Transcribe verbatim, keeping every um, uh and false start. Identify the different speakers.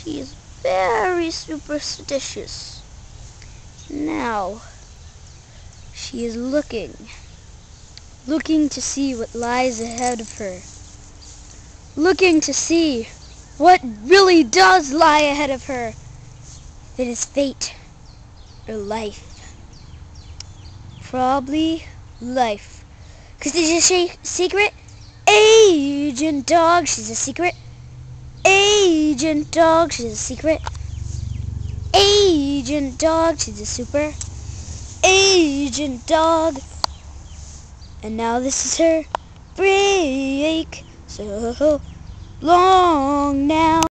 Speaker 1: She is very superstitious. Now, she is looking, looking to see what lies ahead of her. Looking to see what really does lie ahead of her. If it is fate or life. Probably life. Because there's a secret agent dog. She's a secret agent dog. She's a secret agent dog. She's a super agent dog. And now this is her break. So long now.